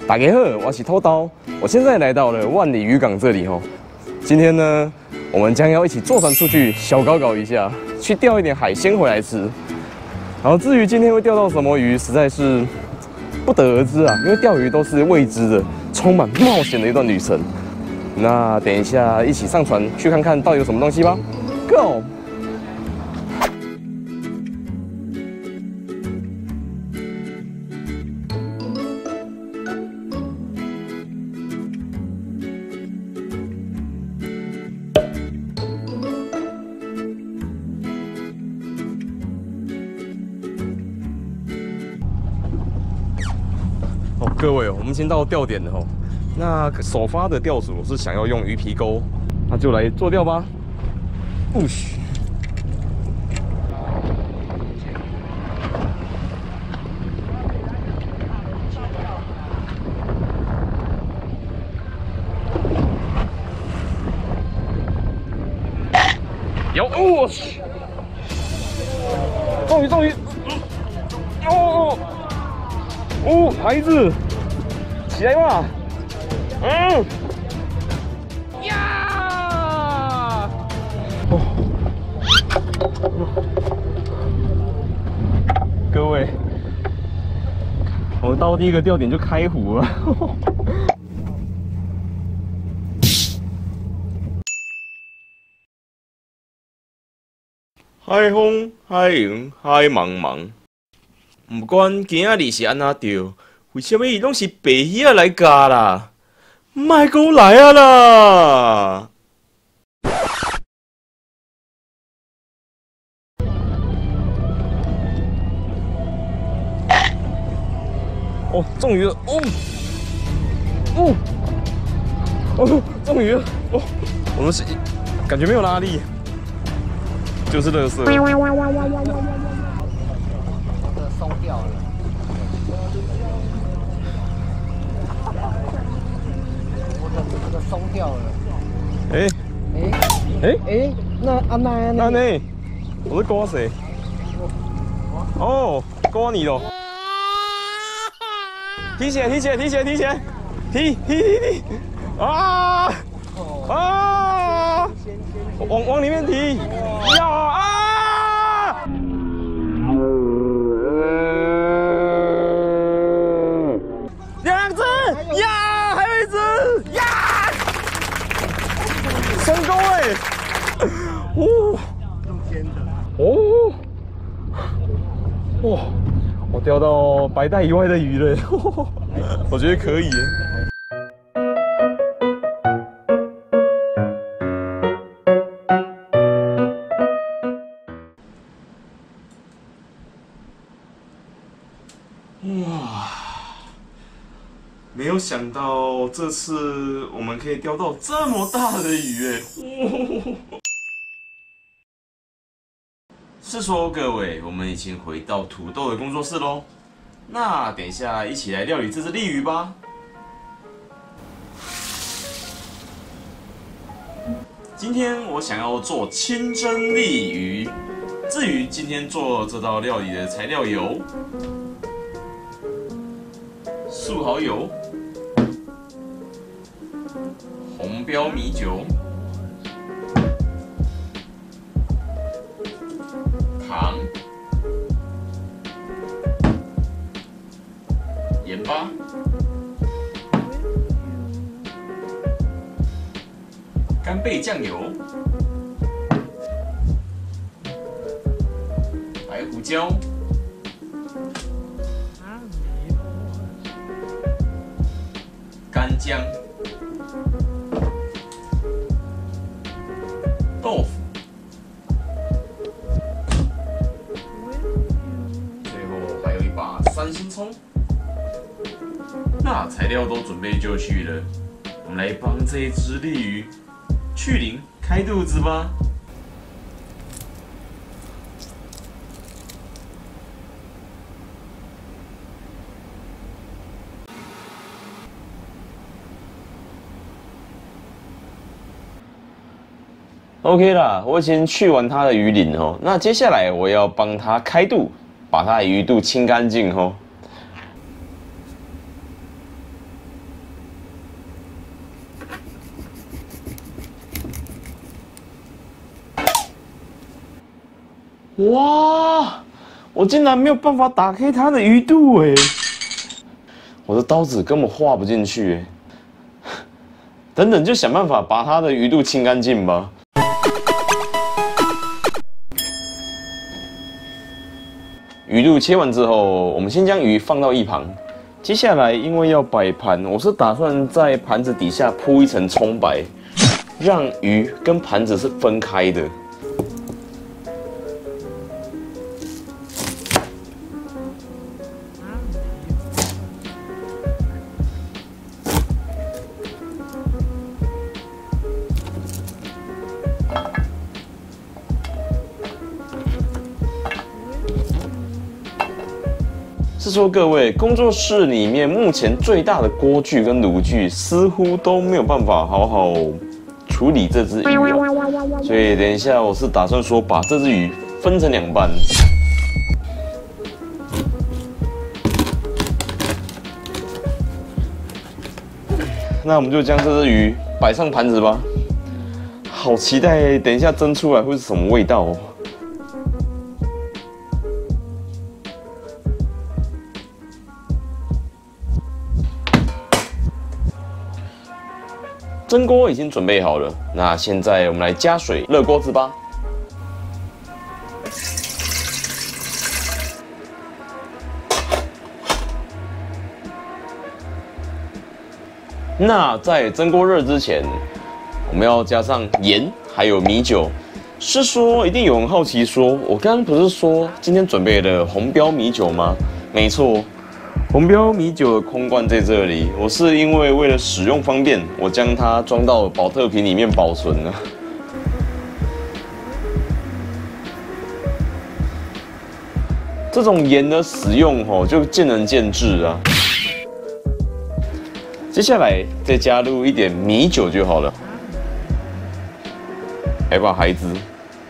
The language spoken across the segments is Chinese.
大家好，我是偷刀，我现在来到了万里渔港这里哦。今天呢，我们将要一起坐船出去小搞搞一下，去钓一点海鲜回来吃。然后至于今天会钓到什么鱼，实在是不得而知啊，因为钓鱼都是未知的，充满冒险的一段旅程。那等一下一起上船去看看到底有什么东西吧 ，Go！各位，我们先到钓点了哦。那首发的钓主是想要用鱼皮钩，那就来做钓吧。不许！有哦，我去！终于！哦，孩子！起来吧！呀！哦，各位，我们到第一个钓点就开湖了。海风、海洋、海茫茫，不管今仔日是安怎钓。为什么伊拢是白鱼仔来夹啦？莫给我来啊啦！哦，中鱼了！中鱼了！哦，我们是感觉没有拉力，就是垃圾。 松掉了。这个松掉了。那呢？我是刮谁？哦，刮你了。提起来！啊！往里面提！要啊！两只呀，还有一只呀！成功哎！哦，用尖的哦，哇！我钓到白带以外的鱼了，我觉得可以。哇！没有想到这次我们可以钓到这么大的鱼哎！是说各位，我们已经回到土豆的工作室喽。那等一下一起来料理这只鲤鱼吧。今天我想要做清蒸鲤鱼。至于今天做这道料理的材料有：素蚝油、红标米酒、糖、盐巴、干贝酱油、白胡椒、干姜、豆腐。3星葱，那材料都准备就绪了，我们来帮这一只鲤鱼去鳞开肚子吧。OK 啦，我已经去完它的鱼鳞哦，那接下来我要帮它开肚。把它的鱼肚清干净哦。 哇！我竟然没有办法打开它的鱼肚哎！我的刀子根本划不进去哎！等等，就想办法把它的鱼肚清干净吧。鱼肚切完之后，我们先将鱼放到一旁。接下来，因为要摆盘，我是打算在盘子底下铺一层葱白，让鱼跟盘子是分开的。是说各位，工作室里面目前最大的锅具跟炉具似乎都没有办法好好处理这只鱼啊，所以等一下我是打算说把这只鱼分成2半。那我们就将这只鱼摆上盘子吧。好期待等一下蒸出来会是什么味道哦！蒸锅已经准备好了，那现在我们来加水热锅子吧。那在蒸锅热之前，我们要加上盐，还有米酒。是说一定有人好奇说，我刚刚不是说今天准备了红标米酒吗？没错。红标米酒的空罐在这里，我是因为了使用方便，我将它装到保特瓶里面保存了。这种盐的使用就见仁见智啊。接下来再加入一点米酒就好了。来吧，孩子，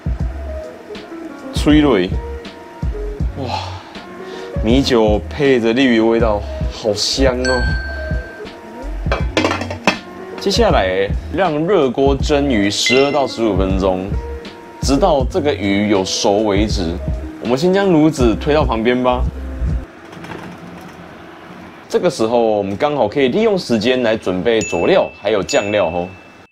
吹蕊，哇！米酒配着鲤鱼的味道，好香哦！接下来让热锅蒸鱼12到15分钟，直到这个鱼有熟为止。我们先将炉子推到旁边吧。这个时候，我们刚好可以利用时间来准备佐料还有酱料哦。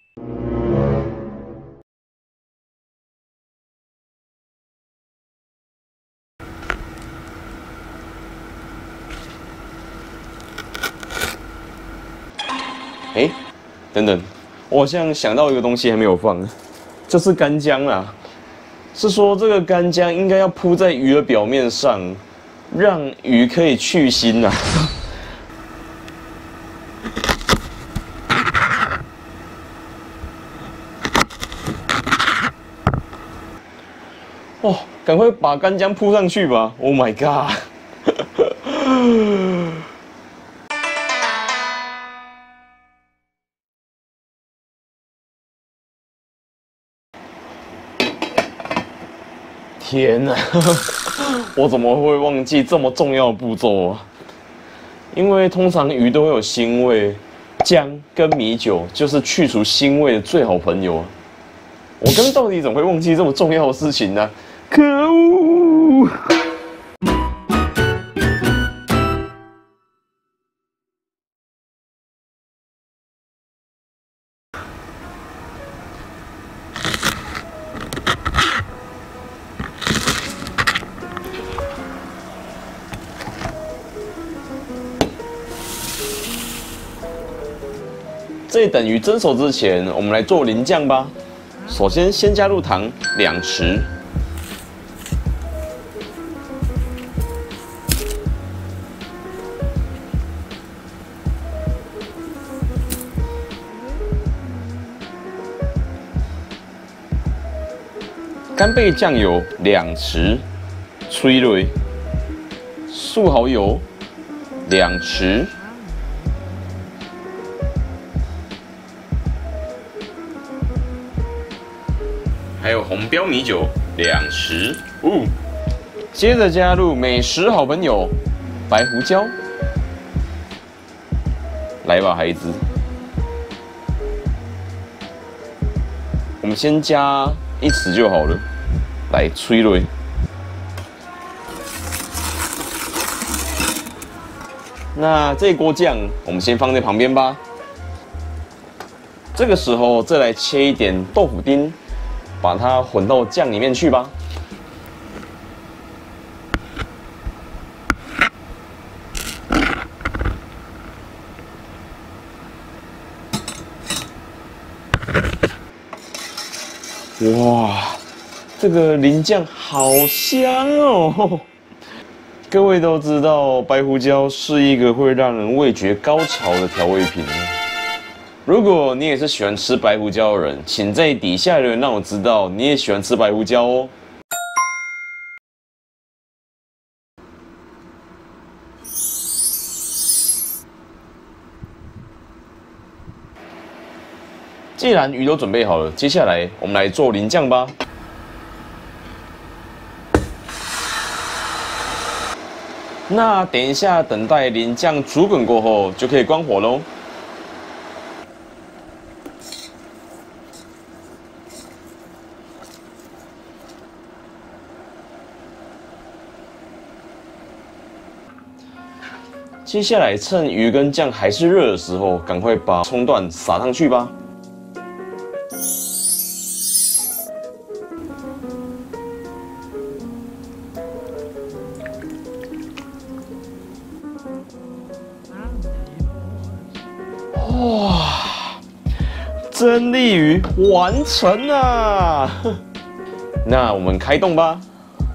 哎，等等，我好像想到一个东西还没有放，就是干姜啦。是说这个干姜应该要铺在鱼的表面上，让鱼可以去腥啊。哦，赶快把干姜铺上去吧 ！Oh my god！ 天哪，我怎么会忘记这么重要的步骤啊？因为通常鱼都会有腥味，姜跟米酒就是去除腥味的最好朋友啊。我刚到底怎么会忘记这么重要的事情呢？可恶！在等鱼蒸熟之前，我们来做淋酱吧。首先加入糖2匙，干贝酱油2匙，催泪，素蚝油2匙。还有红标米酒2匙，接着加入美食好朋友白胡椒，来吧，孩子，我们先加1匙就好了，来催泪， 那这一锅酱我们先放在旁边吧。这个时候再来切一点豆腐丁，把它混到酱里面去吧。哇，这个淋酱好香哦！各位都知道，白胡椒是一个会让人味觉高潮的调味品。如果你也是喜欢吃白胡椒的人，请在底下留言让我知道你也喜欢吃白胡椒哦。既然鱼都准备好了，接下来我们来做淋酱吧。那等一下，等待淋酱煮滚过后，就可以关火喽。接下来趁鱼跟酱还是热的时候，赶快把葱段撒上去吧。哇，蒸鲤鱼完成啊！那我们开动吧。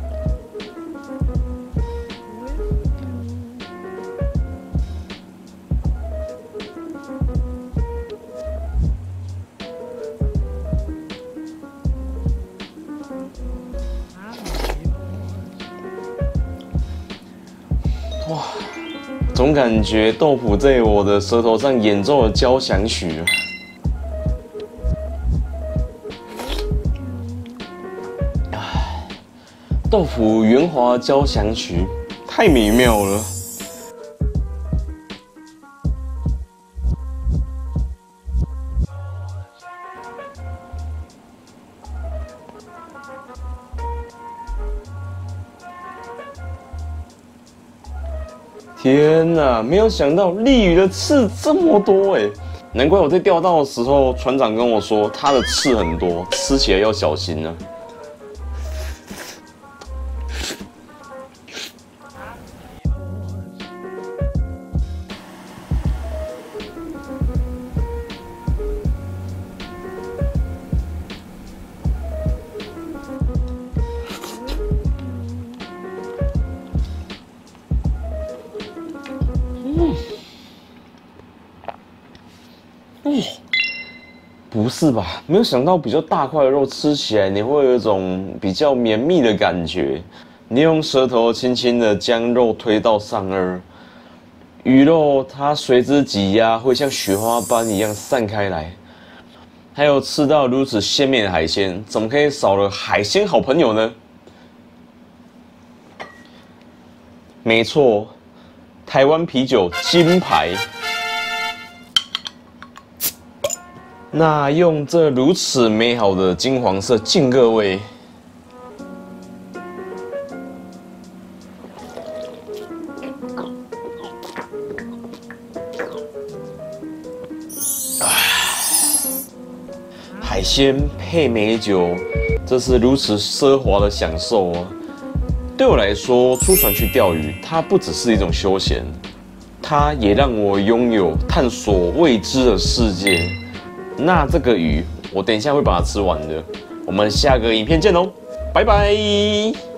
哇，总感觉豆腐在我的舌头上演奏了交响曲啊！豆腐圆滑交响曲，太美妙了。天哪，没有想到鲤鱼的刺这么多哎！难怪我在钓到的时候，船长跟我说它的刺很多，吃起来要小心啊。不是吧？没有想到比较大块的肉吃起来你会有一种比较绵密的感觉。你用舌头轻轻的将肉推到上颚，鱼肉它随之挤压，会像雪花般一样散开来。还有吃到如此鲜美的海鲜，怎么可以少了海鲜好朋友呢？没错，台湾啤酒金牌。那用这如此美好的金黄色敬各位。海鲜配美酒，这是如此奢华的享受啊！对我来说，出船去钓鱼，它不只是一种休闲，它也让我拥有探索未知的世界。那这个鱼，我等一下会把它吃完的。我们下个影片见喽，拜拜。